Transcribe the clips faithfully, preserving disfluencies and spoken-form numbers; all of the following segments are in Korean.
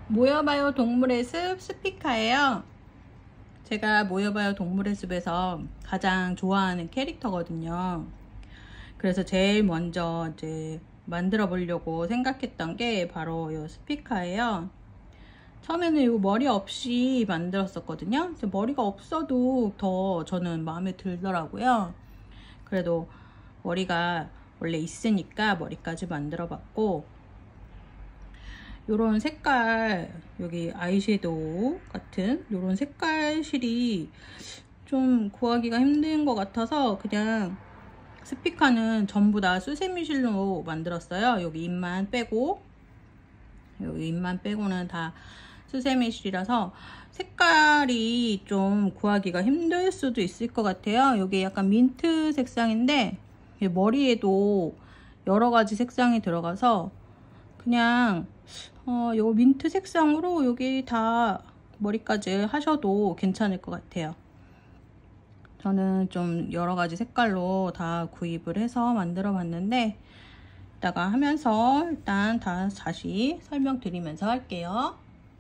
모여봐요 동물의 숲 스피카예요. 제가 모여봐요 동물의 숲에서 가장 좋아하는 캐릭터거든요. 그래서 제일 먼저 이제 만들어 보려고 생각했던 게 바로 이 스피카예요. 처음에는 이 머리 없이 만들었었거든요. 머리가 없어도 더 저는 마음에 들더라고요. 그래도 머리가 원래 있으니까 머리까지 만들어 봤고, 요런 색깔, 여기 아이섀도우 같은 요런 색깔실이 좀 구하기가 힘든 것 같아서 그냥 스피카는 전부 다 수세미실로 만들었어요. 여기 입만 빼고, 여기 입만 빼고는 다 수세미실이라서 색깔이 좀 구하기가 힘들 수도 있을 것 같아요. 여기 약간 민트 색상인데 머리에도 여러 가지 색상이 들어가서 그냥 어, 요 민트 색상으로 여기 다 머리까지 하셔도 괜찮을 것 같아요. 저는 좀 여러 가지 색깔로 다 구입을 해서 만들어 봤는데, 이따가 하면서 일단 다 다시 설명드리면서 할게요.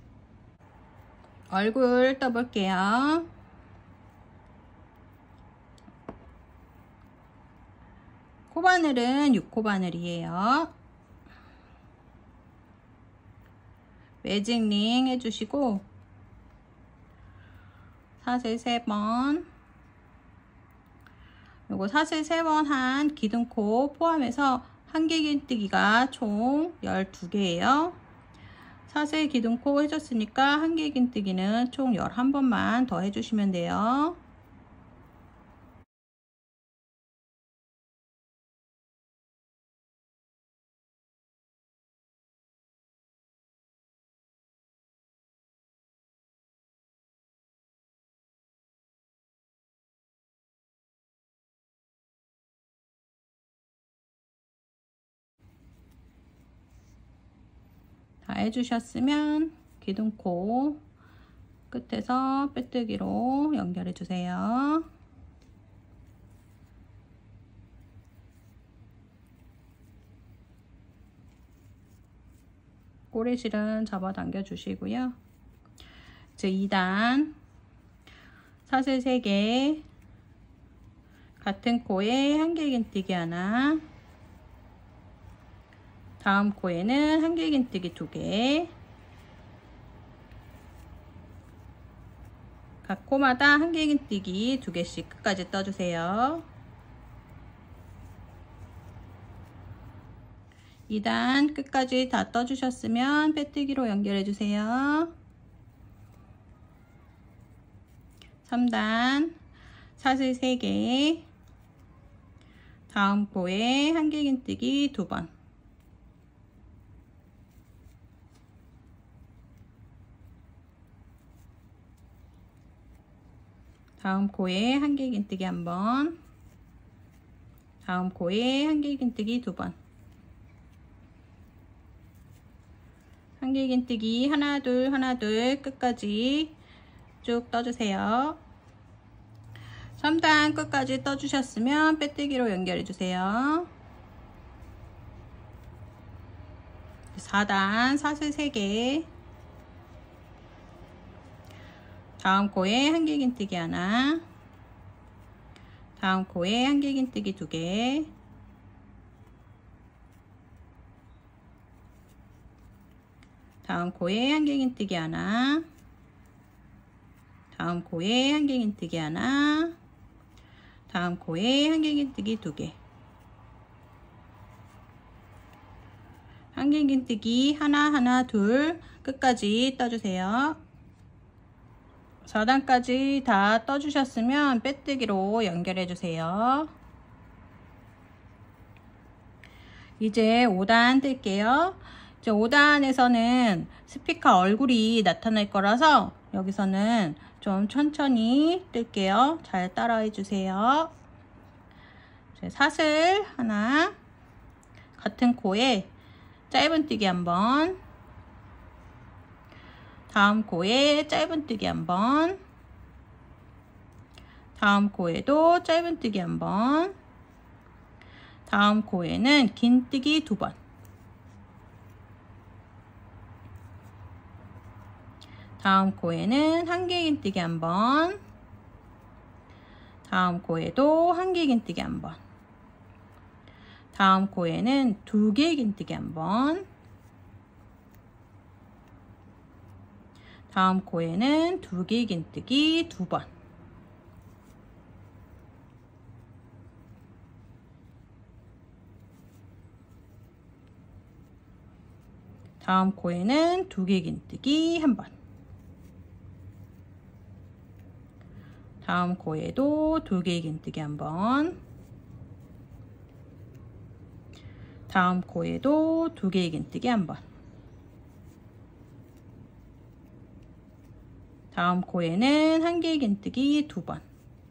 얼굴 떠볼게요. 코바늘은 육 코 바늘이에요. 매직링 해주시고 사슬 세 번, 요거 사슬 세 번 한 기둥코 포함해서 한길긴뜨기가 총 열두 개예요. 사슬 기둥코 해줬으니까 한길긴뜨기는 총 열한 번만 더 해주시면 돼요. 다 해주셨으면 기둥코 끝에서 빼뜨기로 연결해 주세요. 꼬리실은 잡아당겨 주시고요. 이제 이 단 사슬 세 개, 같은 코에 한길긴뜨기 하나, 다음 코에는 한길긴뜨기 두 개, 각 코마다 한길긴뜨기 두 개씩 끝까지 떠주세요. 이 단 끝까지 다 떠주셨으면 빼뜨기로 연결해 주세요. 삼 단 사슬 세 개, 다음 코에 한길긴뜨기 두 번, 다음 코에 한길긴뜨기 한 번, 다음 코에 한길긴뜨기 두 번, 한길긴뜨기 하나 둘 하나 둘 끝까지 쭉 떠주세요. 삼 단 끝까지 떠주셨으면 빼뜨기로 연결해 주세요. 사 단 사슬 세 개, 다음 코에 한길긴뜨기 하나, 다음 코에 한길긴뜨기 두 개, 다음 코에 한길긴뜨기 하나, 다음 코에 한길긴뜨기 하나, 다음 코에 한길긴뜨기 두 개, 한길긴뜨기 하나 하나 둘 끝까지 떠주세요. 사 단까지 다 떠주셨으면 빼뜨기로 연결해 주세요. 이제 오 단 뜰게요. 이제 오 단에서는 스피카 얼굴이 나타날 거라서 여기서는 좀 천천히 뜰게요. 잘 따라해 주세요. 사슬 하나, 같은 코에 짧은뜨기 한번, 다음 코에 짧은뜨기 한번, 다음 코에도 짧은뜨기 한번, 다음 코에는 긴뜨기 두 번, 다음 코에는 한 개 긴뜨기 한 번. 다음 코에도 한 개 긴뜨기 한 번. 다음 코에는 두 개 긴뜨기 한 번. 다음 코에는 두 개 긴뜨기 두 번. 다음 코에는 두 개 긴뜨기 한 번. 다음 코에도 두 개 긴뜨기 한 번. 다음 코에도 두 개 긴뜨기 한 번. 다음 코에는 한 개 긴뜨기 두 번.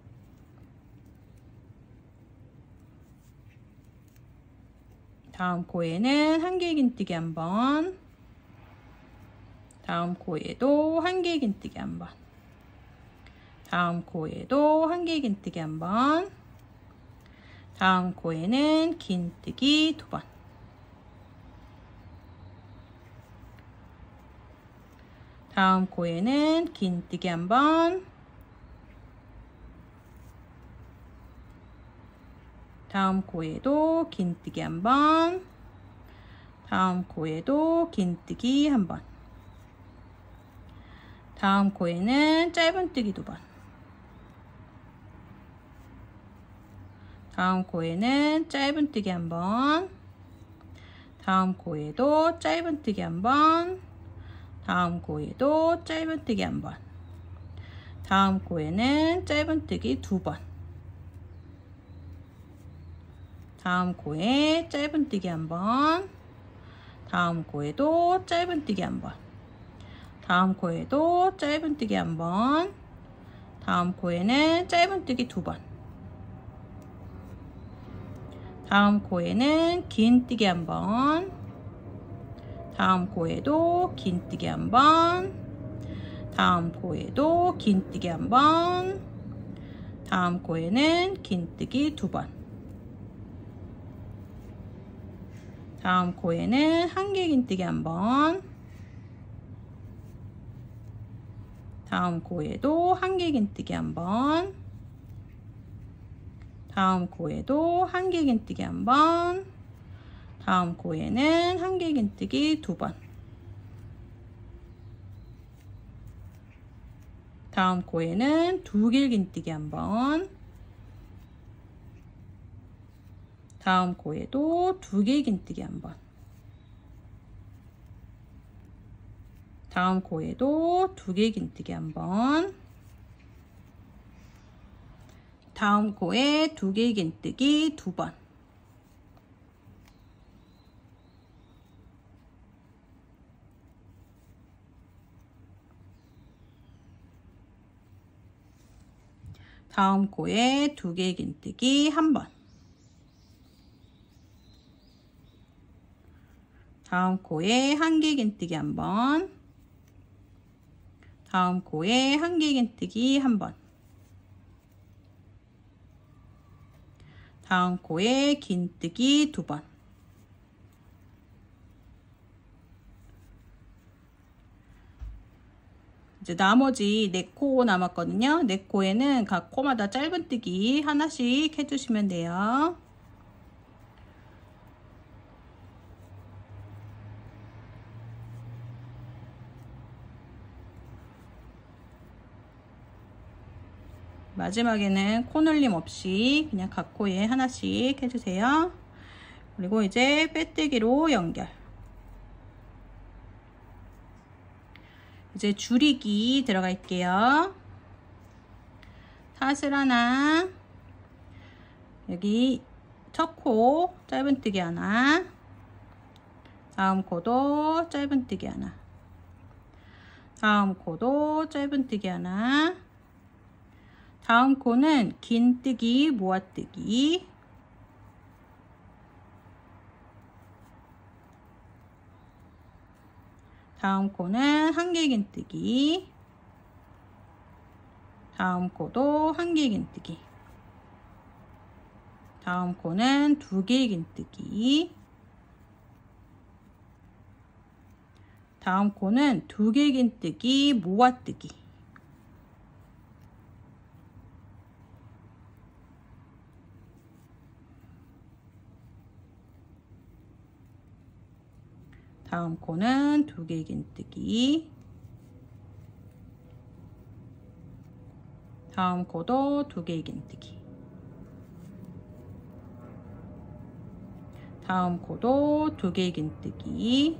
다음 코에는 한 개 긴뜨기 한 번. 다음 코에도 한 개 긴뜨기 한 번. 다음 코에도 한 개 긴뜨기 한 번. 다음 코에는 긴뜨기 두 번. 다음 코에는 긴뜨기 한 번. 다음 코에도 긴뜨기 한 번. 다음 코에도 긴뜨기 한 번. 다음 코에는 짧은뜨기 두 번. 다음 코에는 짧은뜨기 한 번. 다음 코에도 짧은뜨기 한 번. 다음 코에도 짧은뜨기 한 번. 다음 코에는 짧은뜨기 두 번. 다음 코에 짧은뜨기 한 번. 다음 코에도 짧은뜨기 한 번. 다음 코에도 짧은뜨기 한 번. 다음 코에는 짧은뜨기 두 번. 다음 코에는 긴뜨기 한 번. 다음 코에도 긴뜨기 한 번. 다음 코에도 긴뜨기 한 번. 다음 코에는 긴뜨기 두 번. 다음 코에는 한 개 긴뜨기 한 번. 다음 코에도 한 개 긴뜨기 한 번. 다음 코에도 한 개 긴뜨기 한 번. 다음 코에는 한 개 긴뜨기 두 번. 다음 코에는 두 개 긴뜨기 한 번. 다음 코에도 두 개 긴뜨기 한 번. 다음 코에도 두 개 긴뜨기 한 번. 다음 코에 두 개 긴뜨기 두 번. 다음 코에 두 개 긴뜨기 한 번. 다음 코에 한 개 긴뜨기 한 번. 다음 코에 한 개 긴뜨기 한 번. 다음 코에 긴뜨기 두 번. 이제 나머지 네 코 남았거든요. 네 코에는 각 코마다 짧은뜨기 하나씩 해주시면 돼요. 마지막에는 코늘림 없이 그냥 각 코에 하나씩 해주세요. 그리고 이제 빼뜨기로 연결. 이제 줄이기 들어갈게요. 사슬 하나, 여기 첫 코 짧은뜨기 하나, 다음 코도 짧은뜨기 하나, 다음 코도 짧은뜨기 하나, 다음 코는 긴뜨기 모아뜨기, 다음 코는 한 개 긴뜨기, 다음 코도 한 개 긴뜨기, 다음 코는 두 개 긴뜨기, 다음 코는 두길긴뜨기, 모아뜨기. 다음 코는 두길긴뜨기. 다음 코도 두길긴뜨기. 다음 코도 두길긴뜨기.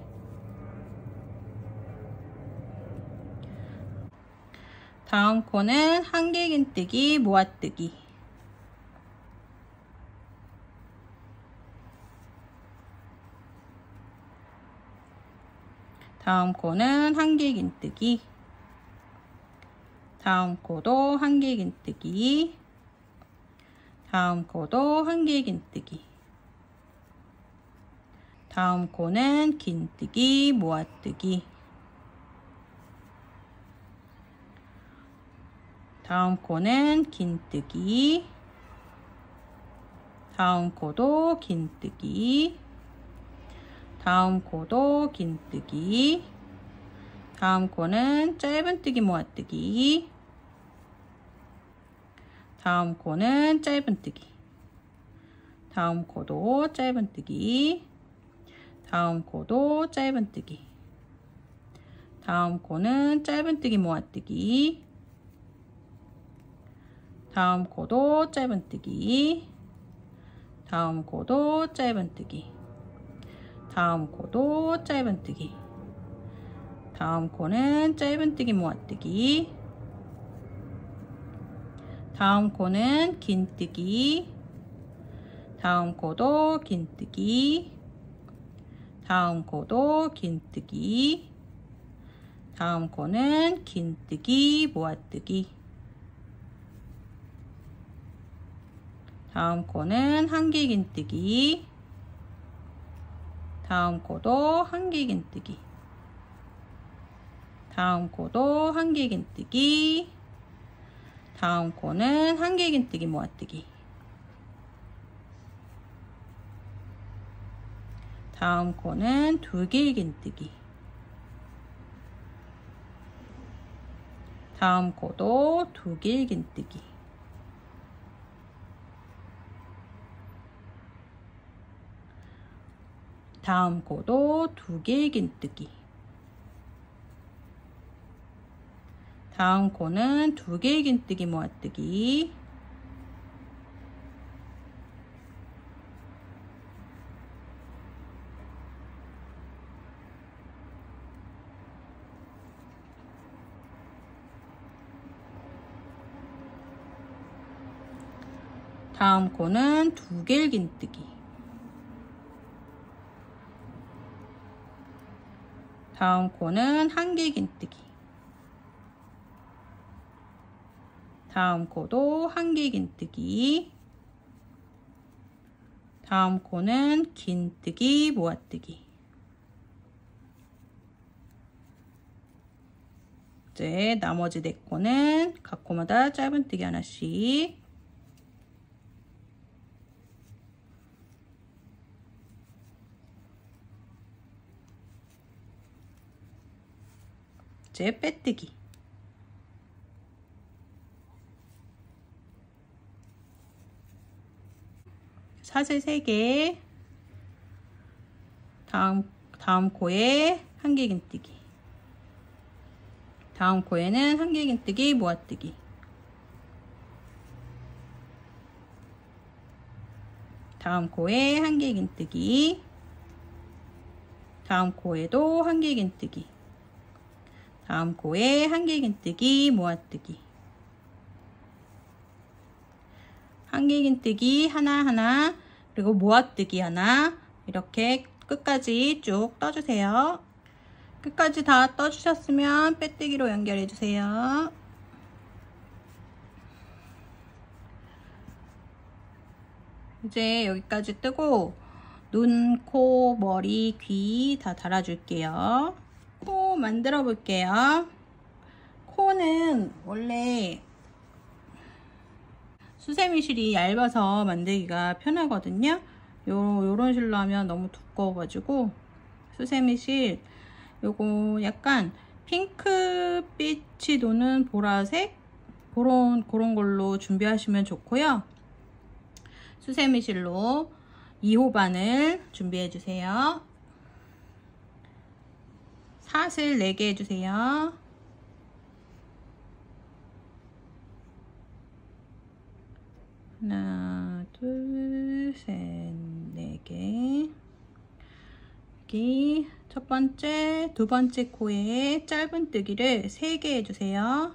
다음 코는 한길긴뜨기, 모아뜨기. 다음 코는 한길긴뜨기. 다음 코도 한길긴뜨기. 다음 코도 한길긴뜨기. 다음 코는 긴뜨기, 모아뜨기. 다음 코는 긴뜨기. 다음 코도 긴뜨기. 다음 코도 긴뜨기. 다음 코는 짧은뜨기, 모아뜨기. 다음 코는 짧은뜨기. 다음 코도 짧은뜨기. 다음 코도 짧은뜨기. 다음 코는 짧은뜨기, 모아뜨기. 다음 코도 짧은뜨기. 다음 코도 짧은뜨기. 다음 코도 짧은뜨기. 다음 코는 짧은뜨기, 모아뜨기. 다음 코는 긴뜨기. 다음 코도 긴뜨기. 다음 코도 긴뜨기. 다음 코는 긴뜨기, 모아뜨기. 다음 코는 한길긴뜨기. 다음 코도 한길긴뜨기. 다음 코도 한길긴뜨기. 다음 코는 한길긴뜨기, 모아뜨기. 다음 코는 두길긴뜨기. 다음 코도 두길긴뜨기. 다음 코도 두길긴뜨기. 다음 코는 두길긴뜨기, 모아뜨기. 다음 코는 두길긴뜨기. 다음 코는 한길긴뜨기. 다음 코도 한길긴뜨기. 다음 코는 긴뜨기, 모아뜨기. 이제 나머지 네 코는 각 코마다 짧은뜨기 하나씩. 이제 빼뜨기. 사슬 세 개. 다음 다음 코에 한길긴뜨기. 다음 코에는 한길긴뜨기, 모아뜨기. 다음 코에 한길긴뜨기. 다음 코에도 한길긴뜨기. 다음 코에 한길긴뜨기, 모아뜨기. 한길긴뜨기 하나하나, 그리고 모아뜨기 하나, 이렇게 끝까지 쭉 떠주세요. 끝까지 다 떠주셨으면 빼뜨기로 연결해 주세요. 이제 여기까지 뜨고 눈, 코, 머리, 귀 다 달아줄게요. 코 만들어 볼게요. 코는 원래 수세미실이 얇아서 만들기가 편하거든요. 요, 요런 실로 하면 너무 두꺼워가지고 수세미실 요거 약간 핑크빛이 도는 보라색 그런 그런 걸로 준비하시면 좋고요. 수세미실로 이 호 바늘 준비해 주세요. 사슬 네 개 해주세요. 하나, 둘, 셋, 네 개. 여기 첫 번째, 두 번째 코에 짧은뜨기를 세 개 해주세요.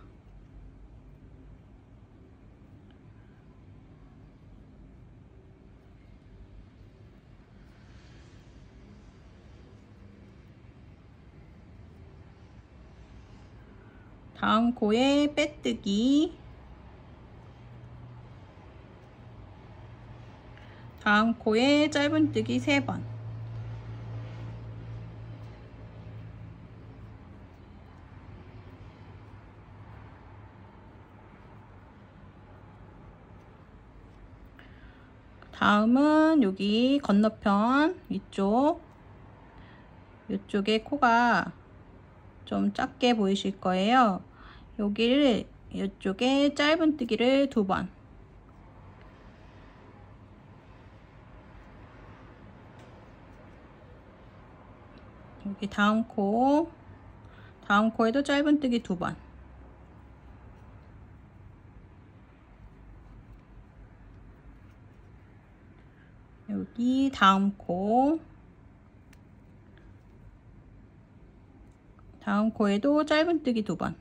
다음 코에 빼뜨기, 다음 코에 짧은뜨기 세 번, 다음은 여기 건너편 이쪽 이쪽에 코가 좀 작게 보이실 거예요. 여기를 이쪽에 짧은뜨기를 두 번, 여기 다음 코, 다음 코에도 짧은뜨기 두 번, 여기 다음 코, 다음 코에도 짧은뜨기 두 번.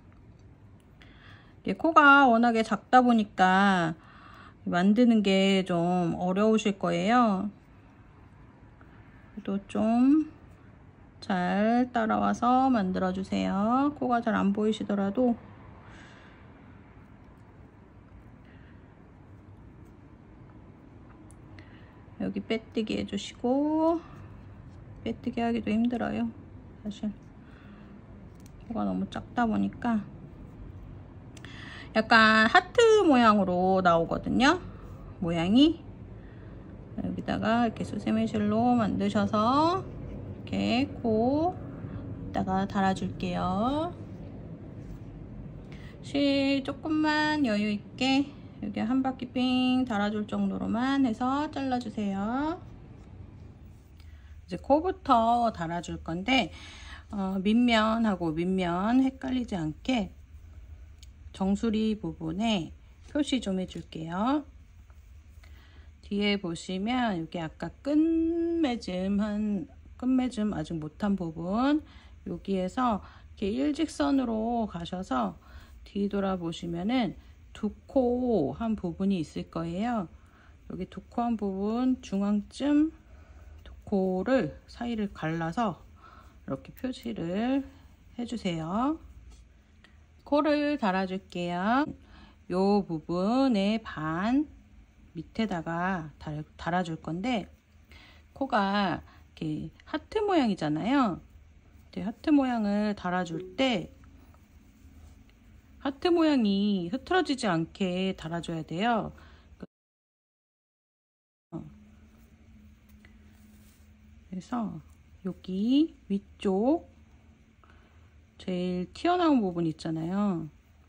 코가 워낙에 작다 보니까 만드는 게 좀 어려우실 거예요. 또 좀 잘 따라와서 만들어 주세요. 코가 잘 안 보이시더라도. 여기 빼뜨기 해주시고, 빼뜨기 하기도 힘들어요. 사실 코가 너무 작다 보니까 약간 하트 모양으로 나오거든요. 모양이. 여기다가 이렇게 수세미실로 만드셔서 이렇게 코 이따가 달아줄게요. 실 조금만 여유 있게 여기 한 바퀴 삥 달아줄 정도로만 해서 잘라주세요. 이제 코부터 달아줄 건데 어, 밑면하고 윗면 헷갈리지 않게 정수리 부분에 표시 좀 해줄게요. 뒤에 보시면 여기 아까 끝맺음 한 끝맺음 아직 못한 부분 여기에서 이렇게 일직선으로 가셔서 뒤돌아 보시면은 두 코 한 부분이 있을 거예요. 여기 두 코 한 부분 중앙쯤 두 코를 사이를 갈라서 이렇게 표시를 해주세요. 코를 달아줄게요. 요 부분에 반 밑에다가 달, 달아줄 건데 코가 이렇게 하트 모양이잖아요. 하트 모양을 달아줄 때 하트 모양이 흐트러지지 않게 달아줘야 돼요. 그래서 여기 위쪽 제일 튀어나온 부분 있잖아요.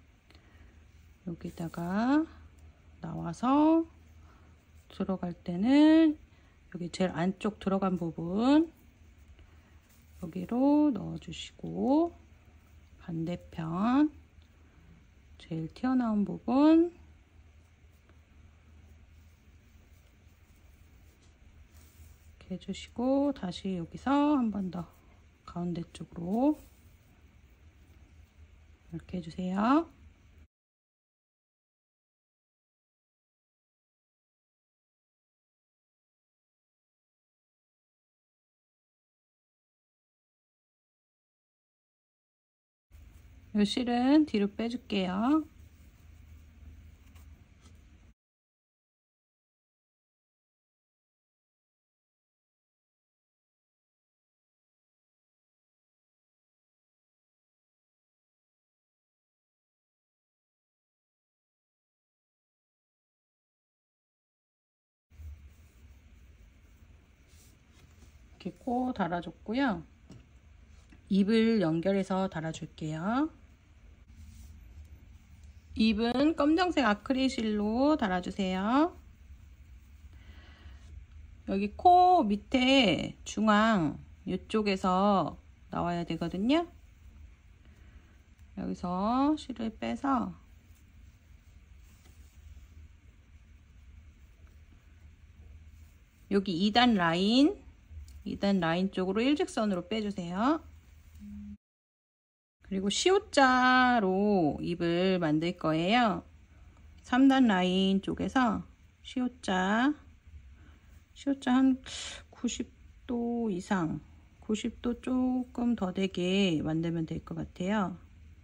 여기다가 나와서 들어갈 때는 여기 제일 안쪽 들어간 부분 여기로 넣어주시고 반대편 제일 튀어나온 부분 이렇게 해주시고 다시 여기서 한 번 더 가운데 쪽으로 이렇게 해주세요. 이 실은 뒤로 빼줄게요. 이렇게 코 달아줬고요. 잎을 연결해서 달아줄게요. 잎은 검정색 아크릴실로 달아주세요. 여기 코 밑에 중앙 이쪽에서 나와야 되거든요. 여기서 실을 빼서 여기 이 단 라인 이 단 라인 쪽으로 일직선으로 빼주세요. 그리고 시옷자로 잎을 만들 거예요. 삼 단 라인 쪽에서 시옷자 시옷자 한 구십 도 이상 구십 도 조금 더 되게 만들면 될 것 같아요.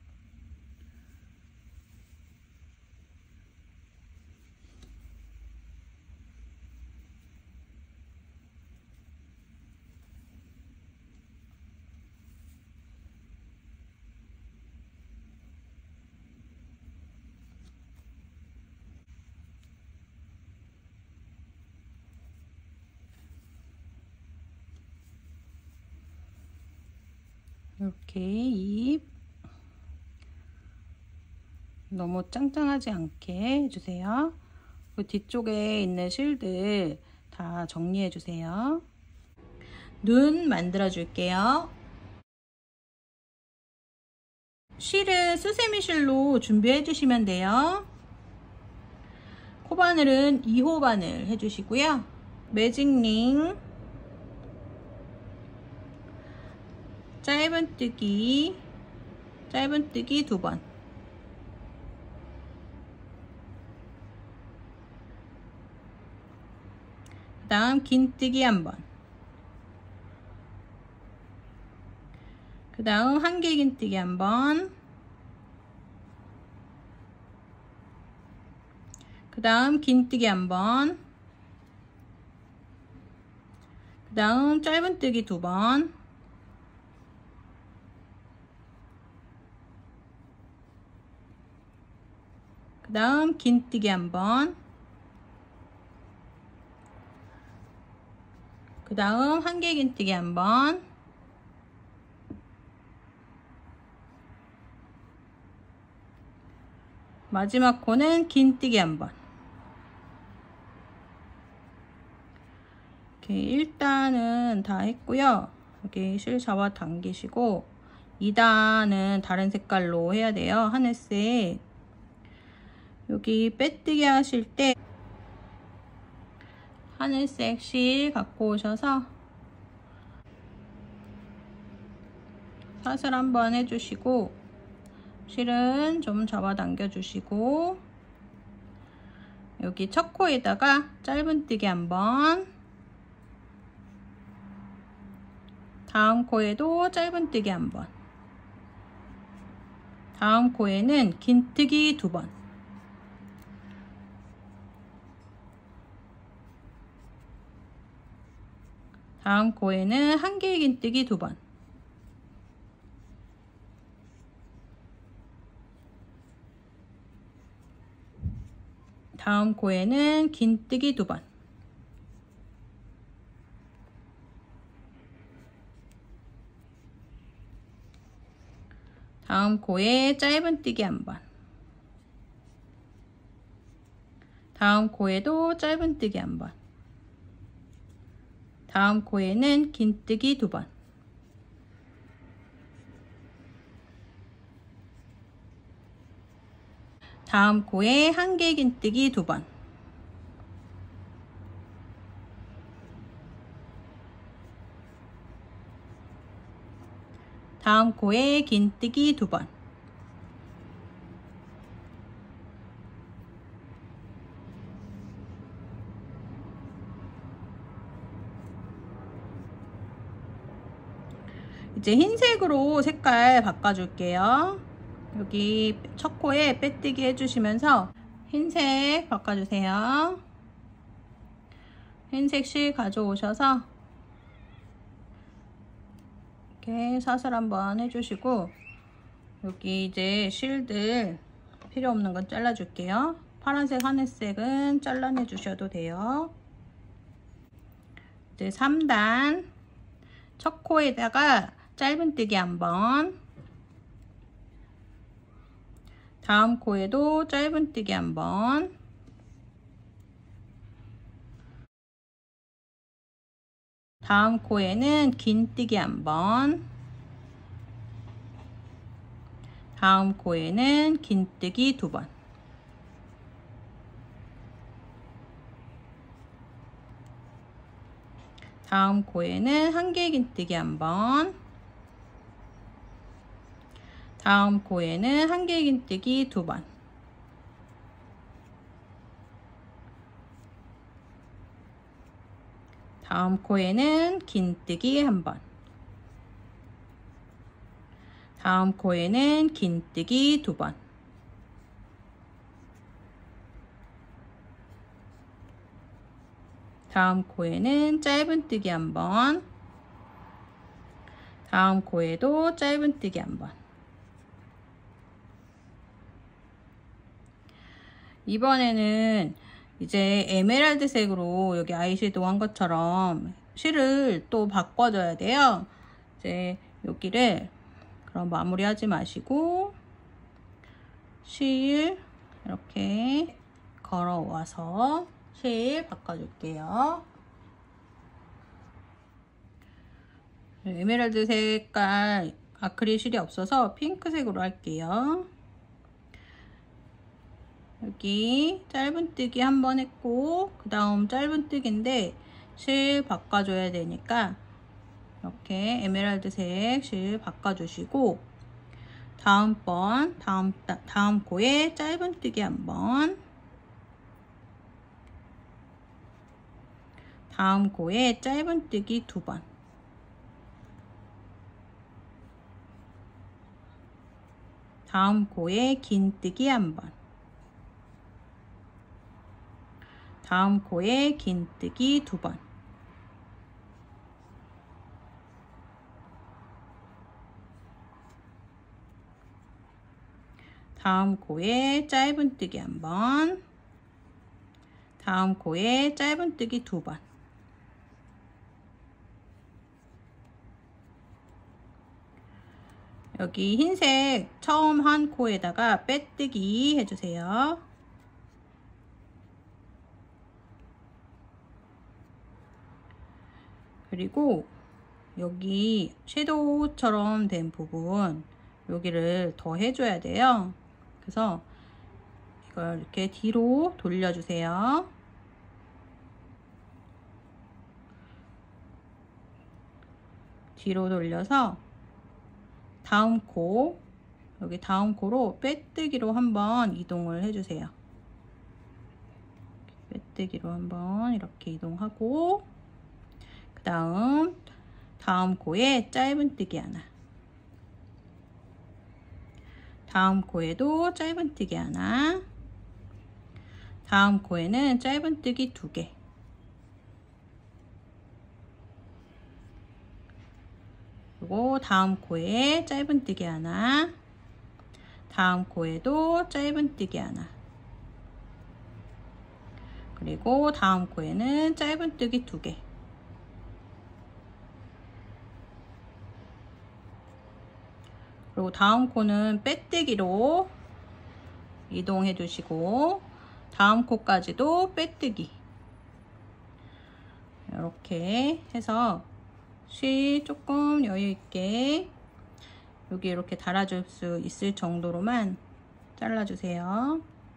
이렇게 잎 너무 짱짱하지 않게 해주세요. 그 뒤쪽에 있는 실들 다 정리해 주세요. 눈 만들어 줄게요. 실은 수세미 실로 준비해 주시면 돼요. 코바늘은 이 호 바늘 해주시고요. 매직링 짧은뜨기 짧은뜨기 두 번, 그 다음 긴뜨기 한 번, 그 다음 한길 긴뜨기 한 번, 그 다음 긴뜨기 한 번, 그 다음 짧은뜨기 두 번, 그 다음 긴뜨기 한 번, 그 다음 한길 긴뜨기 한 번, 마지막 코는 긴뜨기 한 번. 이렇게 일 단은 다 했고요. 여기 실 잡아 당기시고 이 단은 다른 색깔로 해야 돼요. 하늘색. 여기 빼뜨기 하실 때 하늘색 실 갖고 오셔서 사슬 한번 해주시고 실은 좀 잡아 당겨 주시고 여기 첫 코에다가 짧은뜨기 한번, 다음 코에도 짧은뜨기 한번, 다음 코에는 긴뜨기 두 번, 다음 코에는 한길 긴뜨기 두 번, 다음 코에는 긴뜨기 두 번, 다음 코에 짧은뜨기 한 번, 다음 코에도 짧은뜨기 한 번, 다음 코에는 긴뜨기 두 번, 다음 코에 한길 긴뜨기 두 번, 다음 코에 긴뜨기 두 번, 이제 흰색으로 색깔 바꿔줄게요. 여기 첫 코에 빼뜨기 해주시면서 흰색 바꿔주세요. 흰색 실 가져오셔서 이렇게 사슬 한번 해주시고 여기 이제 실들 필요 없는 건 잘라줄게요. 파란색, 하늘색은 잘라내 주셔도 돼요. 이제 삼 단 첫 코에다가 짧은뜨기 한번, 다음 코에도 짧은뜨기 한번, 다음 코에는 긴뜨기 한번, 다음 코에는 긴뜨기 두 번, 다음 코에는 한 개 긴뜨기 한번, 다음 코에는 한 개 긴뜨기 두 번, 다음 코에는 긴뜨기 한 번, 다음 코에는 긴뜨기 두 번, 다음 코에는 짧은뜨기 한 번, 다음 코에도 짧은뜨기 한 번. 이번에는 이제 에메랄드 색으로 여기 아이섀도우 한 것처럼 실을 또 바꿔줘야 돼요. 이제 여기를 그럼 마무리하지 마시고 실 이렇게 걸어와서 실 바꿔줄게요. 에메랄드 색깔 아크릴 실이 없어서 핑크색으로 할게요. 여기 짧은뜨기 한 번 했고 그 다음 짧은뜨기인데 실 바꿔줘야 되니까 이렇게 에메랄드색 실 바꿔주시고 다음번 다음 다음 코에 짧은뜨기 한 번, 다음 코에 짧은뜨기 두 번, 다음 코에 긴뜨기 한 번, 다음 코에 긴뜨기 두 번, 다음 코에 짧은뜨기 한 번, 다음 코에 짧은뜨기 두 번, 여기 흰색 처음 한 코에다가 빼뜨기 해주세요. 그리고 여기 섀도우처럼 된 부분 여기를 더 해줘야 돼요. 그래서 이걸 이렇게 뒤로 돌려주세요. 뒤로 돌려서 다음 코, 여기 다음 코로 빼뜨기로 한번 이동을 해주세요. 빼뜨기로 한번 이렇게 이동하고 그 다음 다음 코에 짧은뜨기 하나, 다음 코에도 짧은뜨기 하나, 다음 코에는 짧은뜨기 두 개, 그리고 다음 코에 짧은뜨기 하나, 다음 코에도 짧은뜨기 하나, 그리고 다음 코에는 짧은뜨기 두 개, 그리고 다음 코는 빼뜨기로 이동해 주시고 다음 코까지도 빼뜨기, 이렇게 해서 실 조금 여유있게 여기 이렇게 달아줄 수 있을 정도로만 잘라주세요.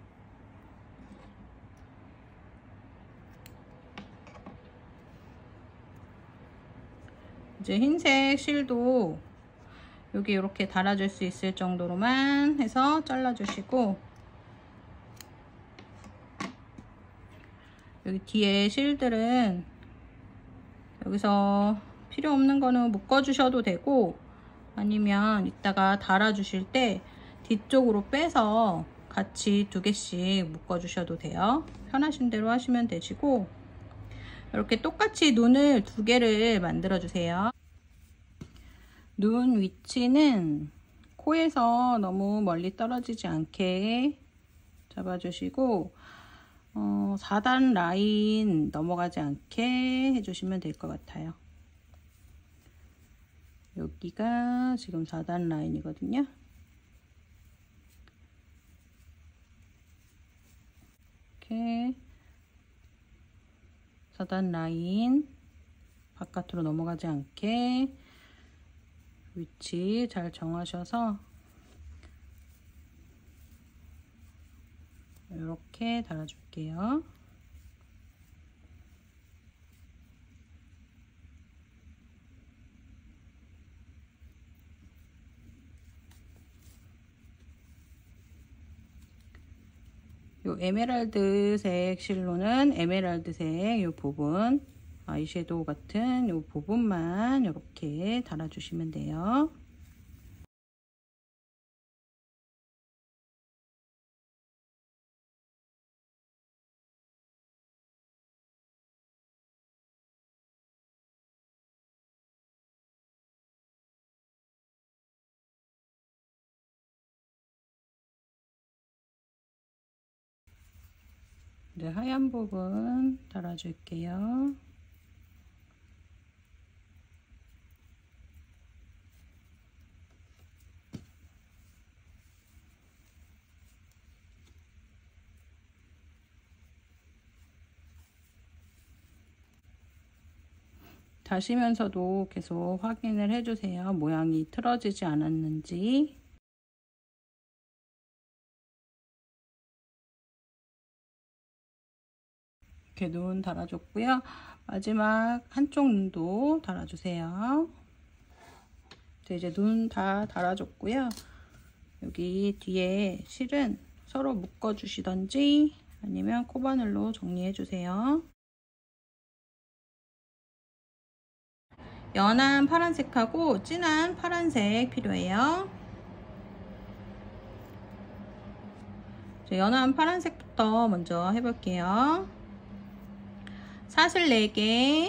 이제 흰색 실도 여기 이렇게 달아줄 수 있을 정도로만 해서 잘라주시고 여기 뒤에 실들은 여기서 필요 없는 거는 묶어 주셔도 되고 아니면 이따가 달아 주실 때 뒤쪽으로 빼서 같이 두 개씩 묶어 주셔도 돼요. 편하신 대로 하시면 되시고 이렇게 똑같이 눈을 두 개를 만들어 주세요. 눈 위치는 코에서 너무 멀리 떨어지지 않게 잡아주시고 어, 사 단 라인 넘어가지 않게 해주시면 될 것 같아요. 여기가 지금 사 단 라인이거든요. 이렇게 사 단 라인 바깥으로 넘어가지 않게 위치 잘 정하셔서 이렇게 달아줄게요. 요 에메랄드색 실로는 에메랄드색 요 부분, 아이섀도우 같은 요 부분만 이렇게 달아주시면 돼요. 이제 하얀 부분 달아줄게요. 다시면서도 계속 확인을 해주세요. 모양이 틀어지지 않았는지. 이렇게 눈 달아줬고요. 마지막 한쪽 눈도 달아주세요. 이제 눈 다 달아줬고요. 여기 뒤에 실은 서로 묶어주시던지 아니면 코바늘로 정리해주세요. 연한 파란색하고 진한 파란색 필요해요. 연한 파란색부터 먼저 해볼게요. 사슬 네 개,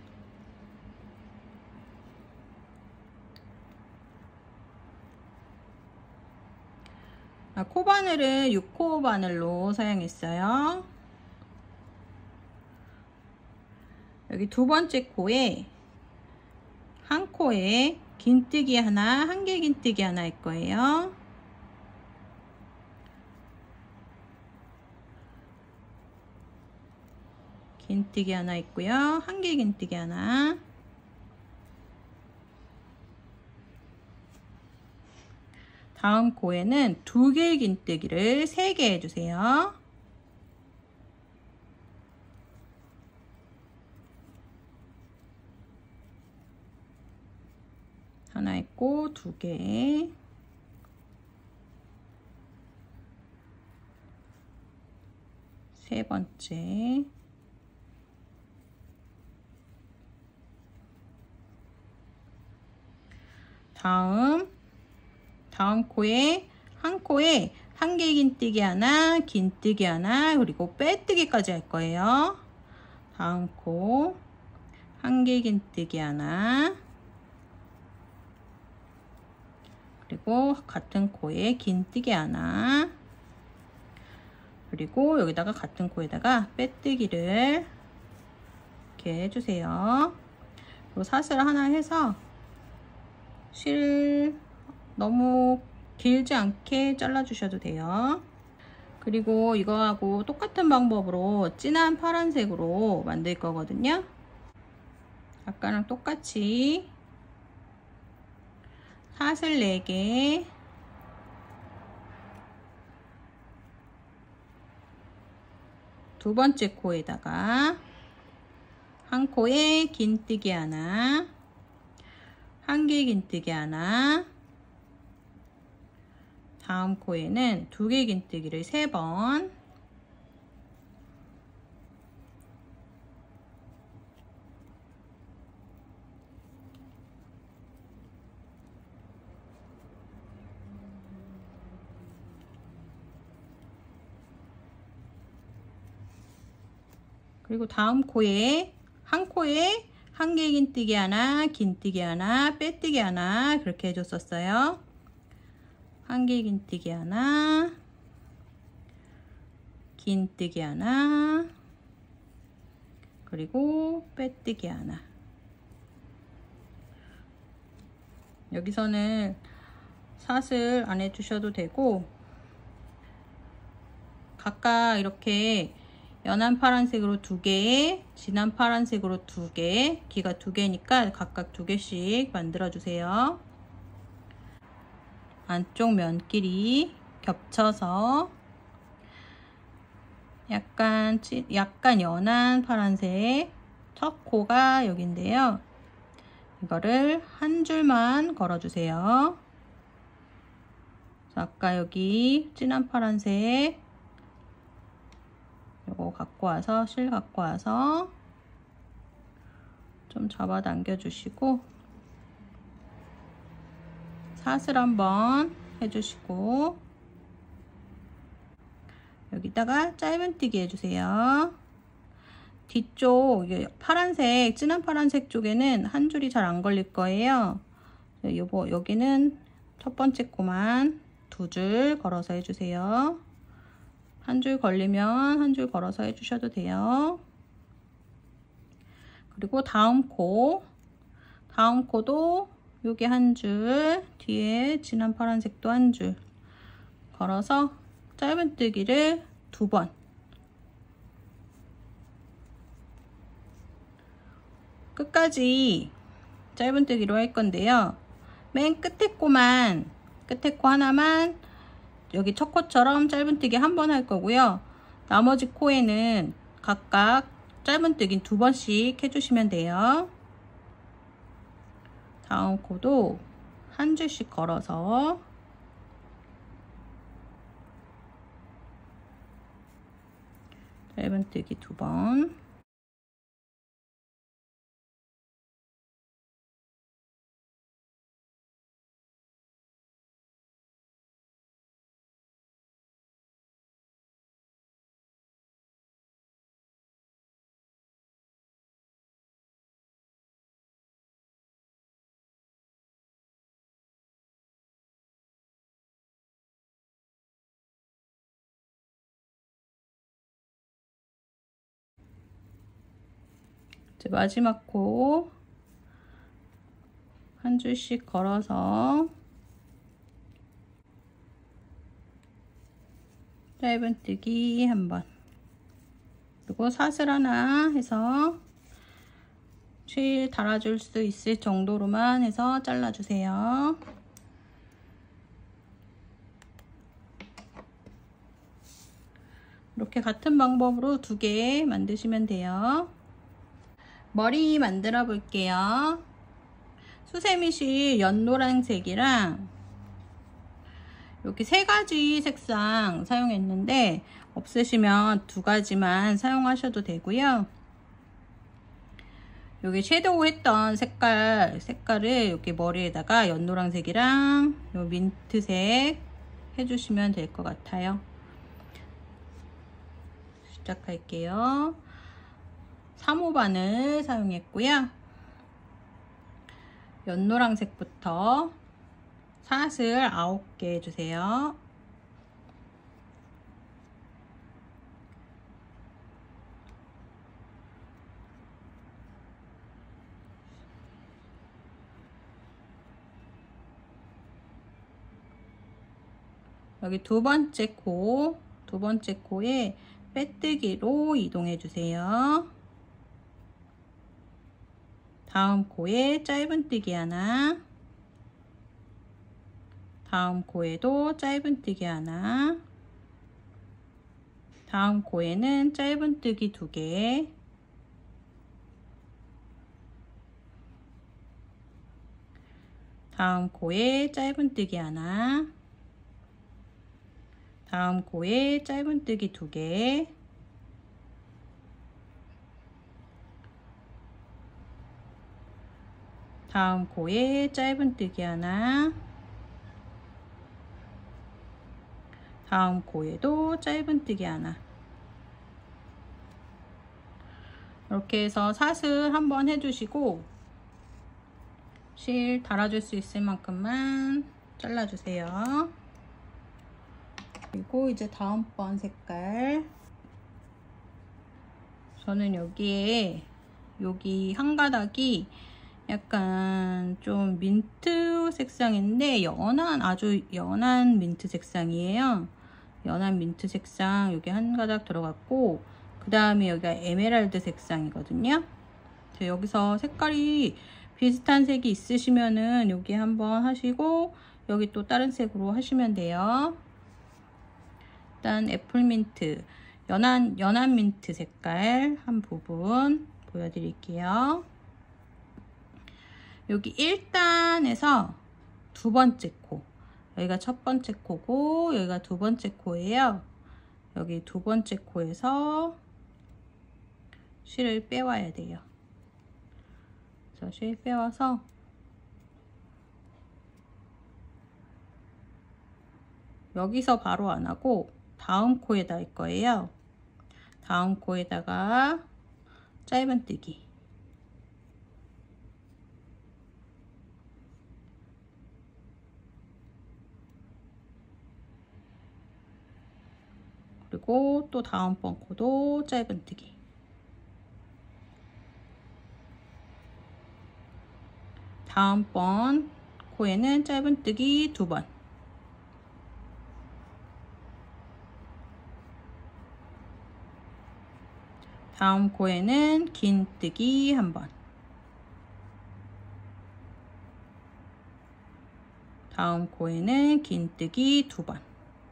아, 코바늘은 육 코 바늘로 사용했어요. 여기 두 번째 코에 한 코에 긴뜨기 하나, 한 개 긴뜨기 하나 할 거예요. 긴뜨기 하나 있고요. 한 개 긴뜨기 하나. 다음 코에는 두 개의 긴뜨기를 세 개 해주세요. 하나 있고 두 개. 세 번째. 다음 다음 코에 한 코에 한 개 긴뜨기 하나, 긴뜨기 하나, 그리고 빼뜨기까지 할 거예요. 다음 코 한 개 긴뜨기 하나, 그리고 같은 코에 긴뜨기 하나, 그리고 여기다가 같은 코에다가 빼뜨기를 이렇게 해주세요. 그리고 사슬 하나 해서 실 너무 길지 않게 잘라 주셔도 돼요. 그리고 이거하고 똑같은 방법으로 진한 파란색으로 만들 거거든요. 아까랑 똑같이 사슬 네 개, 두 번째 코에다가 한 코에 긴뜨기 하나, 한 개 긴뜨기 하나, 다음 코에는 두 개 긴뜨기를 세 번, 그리고 다음 코에 한 코에 한 개 긴뜨기 하나, 긴뜨기 하나, 빼뜨기 하나 그렇게 해줬었어요. 한 개 긴뜨기 하나, 긴뜨기 하나, 그리고 빼뜨기 하나. 여기서는 사슬 안 해주셔도 되고, 각각 이렇게 연한 파란색으로 두 개, 진한 파란색으로 두 개, 기가 두 개니까 각각 두 개씩 만들어 주세요. 안쪽 면끼리 겹쳐서 약간 약간 연한 파란색 첫 코가 여기인데요. 이거를 한 줄만 걸어 주세요. 아까 여기 진한 파란색 요거 갖고 와서 실 갖고 와서 좀 잡아당겨 주시고 사슬 한번 해주시고 여기다가 짧은뜨기 해주세요. 뒤쪽 파란색 진한 파란색 쪽에는 한 줄이 잘 안 걸릴 거예요. 요거 여기는 첫 번째 코만 두 줄 걸어서 해주세요. 한 줄 걸리면 한 줄 걸어서 해주셔도 돼요. 그리고 다음 코, 다음 코도 여기 한 줄, 뒤에 진한 파란색도 한 줄 걸어서 짧은뜨기를 두 번. 끝까지 짧은뜨기로 할 건데요. 맨 끝에 코만, 끝에 코 하나만 여기 첫 코처럼 짧은뜨기 한 번 할 거고요. 나머지 코에는 각각 짧은뜨기 두 번씩 해주시면 돼요. 다음 코도 한 줄씩 걸어서 짧은뜨기 두 번. 이제 마지막 코 한 줄씩 걸어서 짧은뜨기 한 번, 그리고 사슬 하나 해서 실 달아줄 수 있을 정도로만 해서 잘라주세요. 이렇게 같은 방법으로 두 개 만드시면 돼요. 머리 만들어 볼게요. 수세미실 연노란색이랑 이렇게 세 가지 색상 사용했는데 없으시면 두 가지만 사용하셔도 되고요. 여기 섀도우 했던 색깔 색깔을 이렇게 머리에다가 연노란색이랑 요 민트색 해주시면 될 것 같아요. 시작할게요. 삼 호 바늘 사용했고요. 연노란색부터 사슬 아홉 개 해주세요. 여기 두 번째 코, 두 번째 코에 빼뜨기로 이동해 주세요. 다음 코에 짧은뜨기 하나, 다음 코에도 짧은뜨기 하나, 다음 코에는 짧은뜨기 두 개, 다음 코에 짧은뜨기 하나, 다음 코에 짧은뜨기 두 개, 다음 코에 짧은뜨기 하나, 다음 코에도 짧은뜨기 하나. 이렇게 해서 사슬 한번 해주시고 실 달아줄 수 있을 만큼만 잘라주세요. 그리고 이제 다음번 색깔, 저는 여기에 여기 한 가닥이 약간 좀 민트 민트 색상인데 연한, 아주 연한 민트 색상이에요. 연한 민트 색상 여기 한 가닥 들어갔고, 그 다음에 여기가 에메랄드 색상이거든요. 여기서 색깔이 비슷한 색이 있으시면은 여기 한번 하시고, 여기 또 다른 색으로 하시면 돼요. 일단 애플민트, 연한, 연한 민트 색깔 한 부분 보여드릴게요. 여기 일 단에서 두 번째 코, 여기가 첫 번째 코고 여기가 두 번째 코예요. 여기 두 번째 코에서 실을 빼와야 돼요. 그래서 실 빼와서 여기서 바로 안 하고 다음 코에다 할 거예요. 다음 코에다가 짧은뜨기, 그리고 또 다음번 코도 짧은뜨기, 다음번 코에는 짧은뜨기 두 번, 다음 코에는 긴뜨기 한 번, 다음 코에는 긴뜨기 두 번,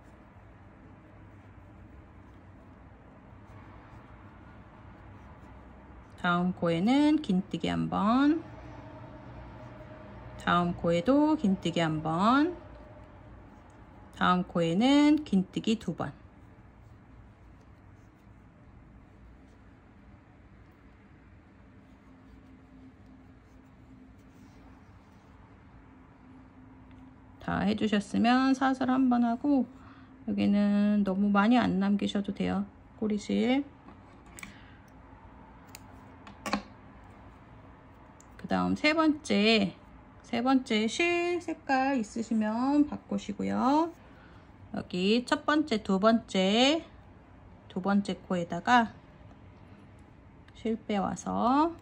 다음 코에는 긴뜨기 한 번, 다음 코에도 긴뜨기 한 번, 다음 코에는 긴뜨기 두 번. 다 해주셨으면 사슬 한 번 하고, 여기는 너무 많이 안 남기셔도 돼요. 꼬리실. 그 다음 세 번째, 세 번째 실 색깔 있으시면 바꾸시고요. 여기 첫 번째, 두 번째, 두 번째 코에다가 실 빼와서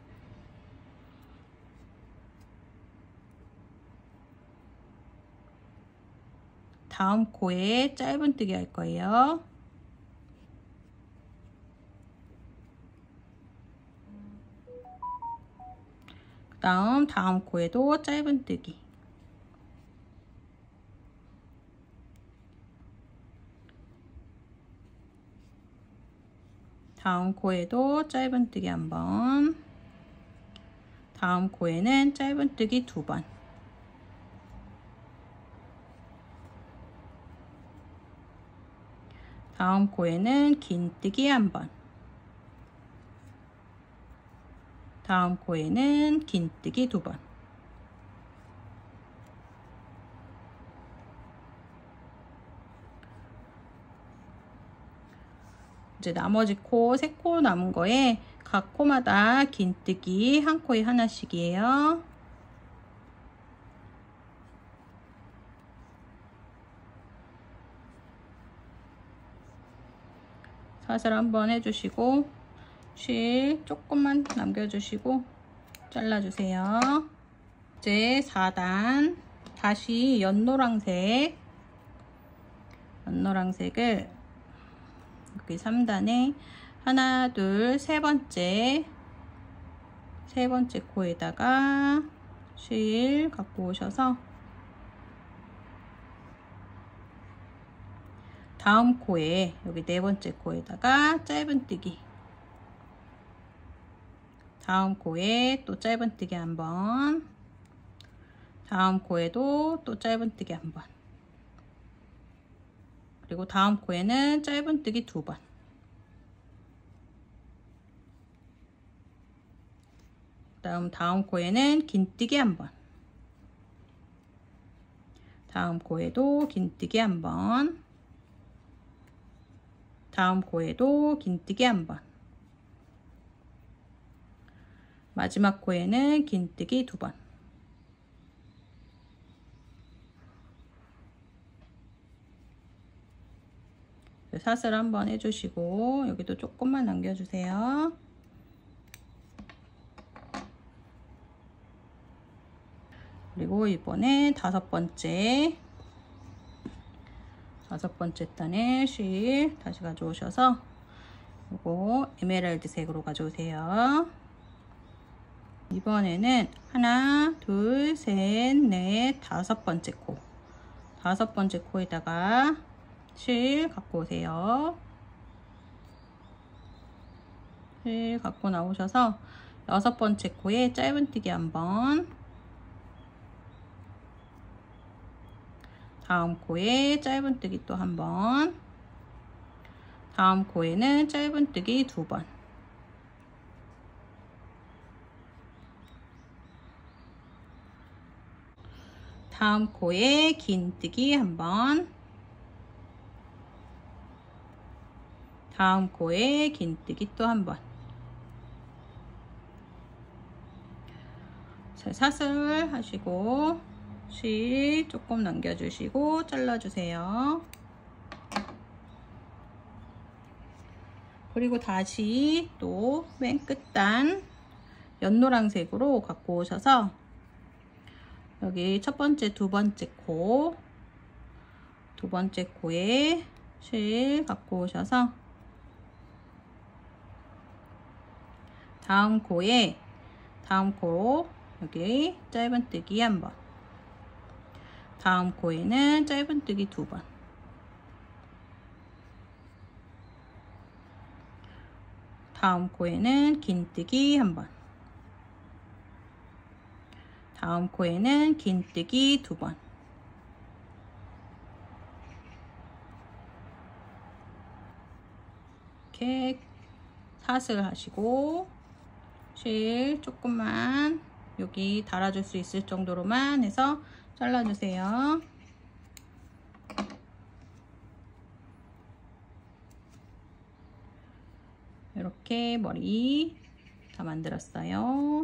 다음 코에 짧은뜨기 할 거예요. 그 다음 다음 코에도 짧은뜨기, 다음 코에도 짧은뜨기 한 번, 다음 코에는 짧은뜨기 두 번, 다음 코에는 긴뜨기 한 번, 다음 코에는 긴뜨기 두 번. 이제 나머지 코, 세 코 남은 거에 각 코마다 긴뜨기 한 코에 하나씩이에요. 사슬 한번 해주시고 실 조금만 남겨주시고 잘라주세요. 이제 사 단 다시 연노랑색 연노랑색을 여기 삼 단에 하나, 둘, 세 번째 세 번째 코에다가 실 갖고 오셔서 다음 코에 여기 네 번째 코에다가 짧은뜨기, 다음 코에 또 짧은뜨기 한 번, 다음 코에도 또 짧은뜨기 한 번, 그리고 다음 코에는 짧은뜨기 두 번. 다음 다음 코에는 긴뜨기 한 번, 다음 코에도 긴뜨기 한 번, 다음 코에도 긴뜨기 한 번, 마지막 코에는 긴뜨기 두 번. 사슬 한번 해주시고 여기도 조금만 남겨주세요. 그리고 그리고 이번에 다섯 번째 다섯 번째 단에 실 다시 가져오셔서 요거 에메랄드 색으로 가져오세요. 이번에는 하나, 둘, 셋, 넷, 다섯 번째 코. 다섯 번째 코에다가 실 갖고 오세요. 실 갖고 나오셔서 여섯 번째 코에 짧은뜨기 한번, 다음 코에 짧은뜨기 또 한번, 다음 코에는 짧은뜨기 두 번, 다음 코에 긴뜨기 한번, 다음 코에 긴뜨기 또 한번. 자, 사슬 하시고 실 조금 남겨주시고 잘라주세요. 그리고 다시 또 맨 끝단 연노란색으로 갖고 오셔서 여기 첫 번째, 두 번째 코, 두 번째 코에 실 갖고 오셔서 다음 코에, 다음 코 여기 짧은뜨기 한번, 다음 코에는 짧은뜨기 두 번, 다음 코에는 긴뜨기 한번, 다음 코에는 긴뜨기 두 번. 이렇게 사슬 하시고 실 조금만 여기 달아줄 수 있을 정도로만 해서 잘라주세요. 이렇게 머리 다 만들었어요.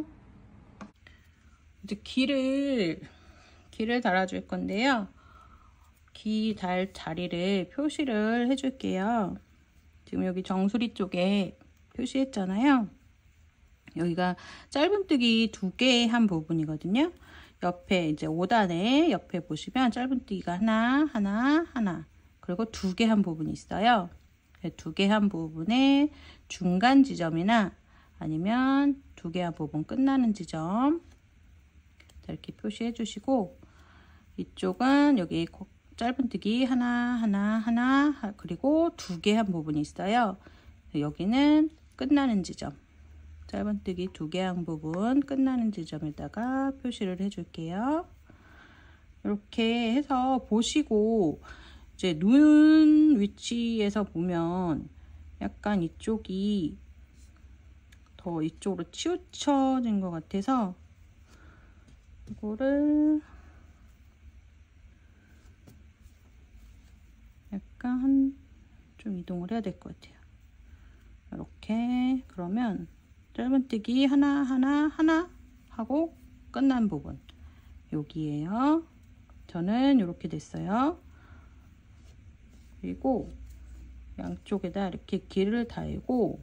이제 귀를 귀를 달아줄 건데요. 귀 달 자리를 표시를 해줄게요. 지금 여기 정수리 쪽에 표시했잖아요. 여기가 짧은뜨기 두 개 한 부분이거든요. 옆에 이제 오 단에 옆에 보시면 짧은뜨기가 하나, 하나, 하나, 그리고 두 개 한 부분이 있어요. 두 개 한 부분의 중간 지점이나 아니면 두 개 한 부분 끝나는 지점 이렇게 표시해 주시고, 이쪽은 여기 짧은뜨기 하나, 하나, 하나, 그리고 두 개 한 부분이 있어요. 여기는 끝나는 지점, 짧은뜨기 두 개 한 부분 끝나는 지점에다가 표시를 해 줄게요. 이렇게 해서 보시고, 이제 눈 위치에서 보면 약간 이쪽이 더 이쪽으로 치우쳐진 것 같아서 이거를 약간 좀 이동을 해야 될 것 같아요. 이렇게. 그러면 짧은뜨기 하나 하나 하나 하고 끝난 부분 여기에요. 저는 이렇게 됐어요. 그리고 양쪽에다 이렇게 길을 달고,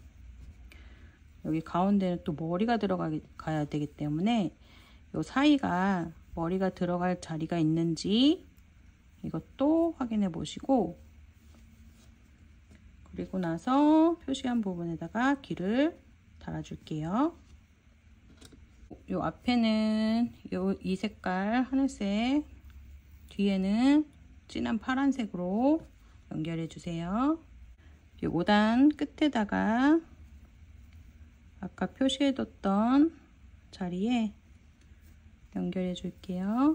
여기 가운데는 또 머리가 들어가야 되기 때문에 이 사이가 머리가 들어갈 자리가 있는지 이것도 확인해 보시고, 그리고 나서 표시한 부분에다가 길을 달아 줄게요. 이 앞에는 요, 이 색깔 하늘색, 뒤에는 진한 파란색으로 연결해 주세요. 이 오 단 끝에다가 아까 표시해 뒀던 자리에 연결해 줄게요.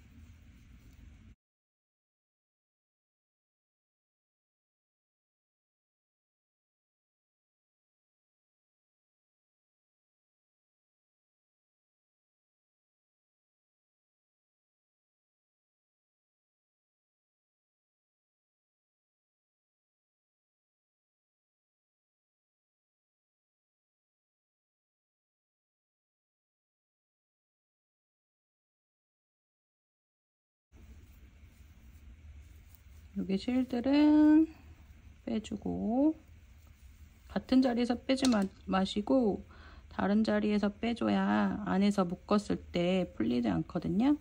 여기 실들은 빼주고, 같은 자리에서 빼지 마, 마시고 다른 자리에서 빼줘야 안에서 묶었을 때 풀리지 않거든요.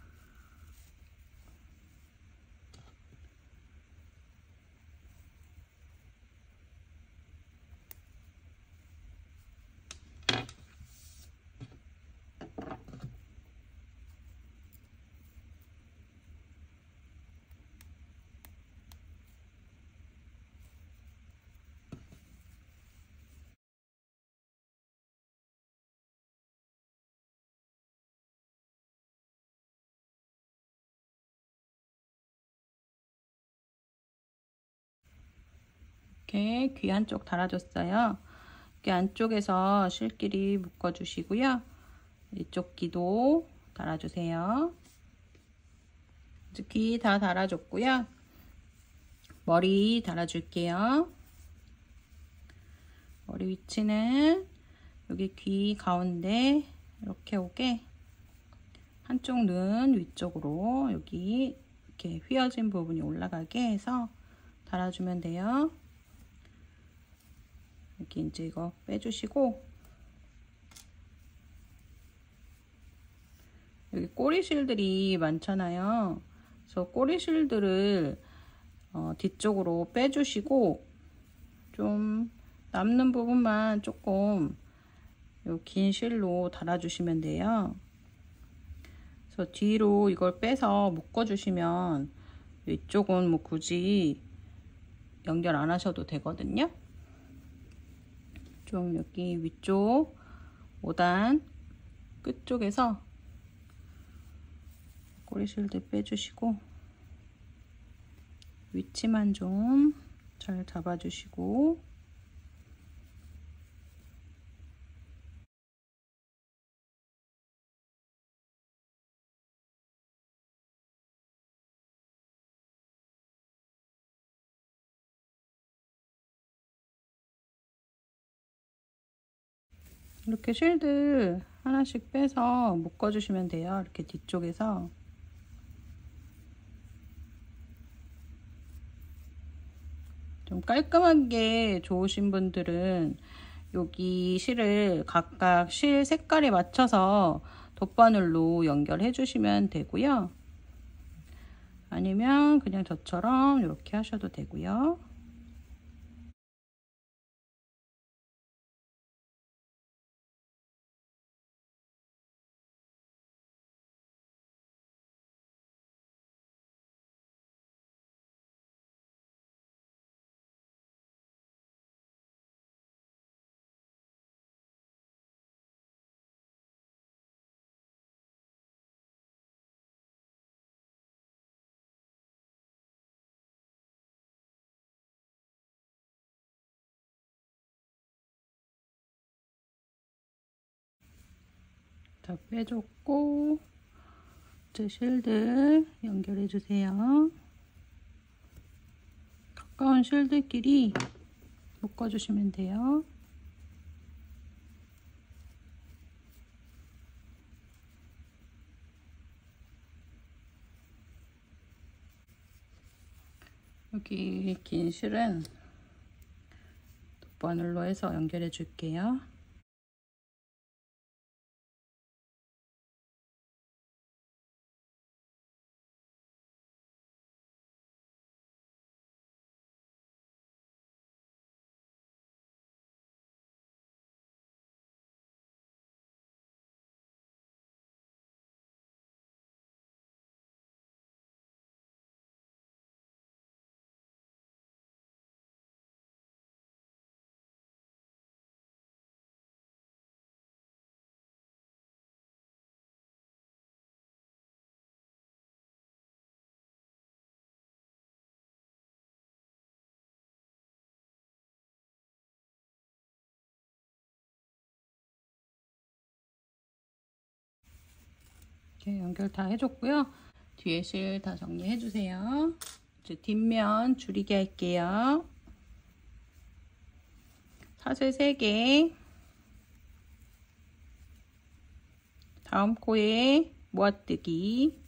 이렇게 귀 한쪽 달아줬어요. 이렇게 안쪽에서 실끼리 묶어주시고요. 이쪽 귀도 달아주세요. 이제 귀 다 달아줬고요. 머리 달아줄게요. 머리 위치는 여기 귀 가운데 이렇게 오게 한쪽 눈 위쪽으로 여기 이렇게 휘어진 부분이 올라가게 해서 달아주면 돼요. 여기 이제 이거 빼주시고 여기 꼬리실들이 많잖아요. 그래서 꼬리실들을 어, 뒤쪽으로 빼주시고 좀 남는 부분만 조금 요 긴 실로 달아주시면 돼요. 그래서 뒤로 이걸 빼서 묶어주시면 이쪽은 뭐 굳이 연결 안 하셔도 되거든요. 좀 여기 위쪽 오 단 끝쪽에서 꼬리실들 빼주시고 위치만 좀 잘 잡아주시고 이렇게 실들 하나씩 빼서 묶어주시면 돼요. 이렇게 뒤쪽에서 좀 깔끔하게 좋으신 분들은 여기 실을 각각 실 색깔에 맞춰서 돗바늘로 연결해 주시면 되고요. 아니면 그냥 저처럼 이렇게 하셔도 되고요. 다 빼줬고 이제 실들 연결해 주세요. 가까운 실들끼리 묶어주시면 돼요. 여기 긴 실은 돗바늘로 해서 연결해 줄게요. 이렇게 연결 다 해줬고요. 뒤에 실 다 정리해 주세요. 이제 뒷면 줄이기 할게요. 사슬 세 개, 다음 코에 모아뜨기,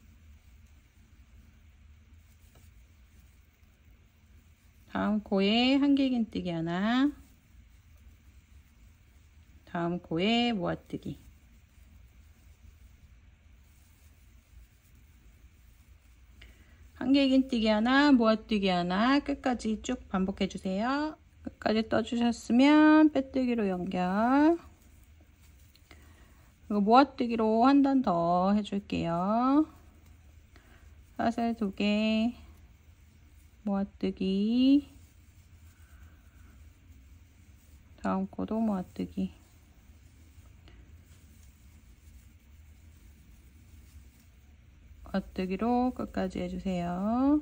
다음 코에 한길긴뜨기 하나, 다음 코에 모아뜨기. 한길긴뜨기 하나, 모아뜨기 하나, 끝까지 쭉 반복해 주세요. 끝까지 떠주셨으면 빼뜨기로 연결. 그리고 모아뜨기로 한 단 더 해줄게요. 사슬 두 개, 모아뜨기, 다음 코도 모아뜨기. 모아뜨기로 끝까지 해주세요.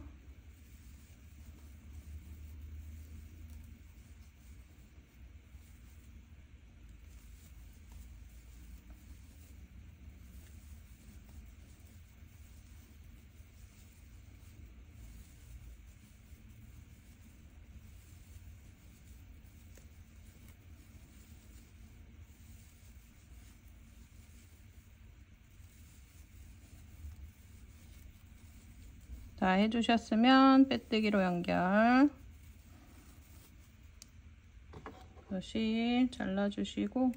다 해주셨으면 빼뜨기로 연결. 다시 잘라주시고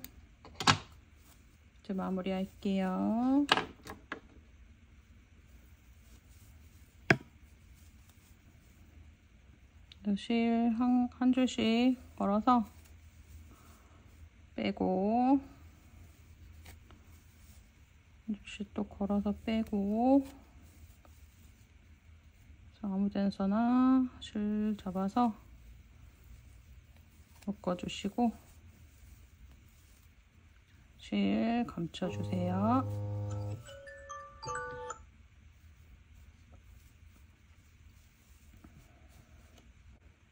이제 마무리 할게요. 다시 한, 한 줄씩 걸어서 빼고, 한 줄씩 또 걸어서 빼고, 아무 데서나 줄 잡아서 묶어주시고 실 감춰주세요.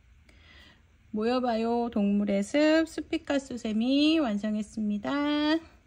모여봐요 동물의 숲 스피카 수세미 완성했습니다.